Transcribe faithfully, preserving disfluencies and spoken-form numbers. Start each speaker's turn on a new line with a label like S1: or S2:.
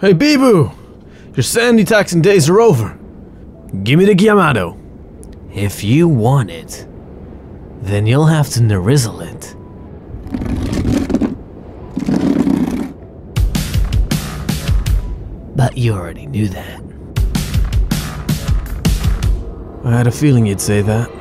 S1: Hey, biboo! Your sandy taxing days are over. Give me the gyamato.
S2: If you want it, then you'll have to nezirrler it. But you already knew that.
S1: I had a feeling you'd say that.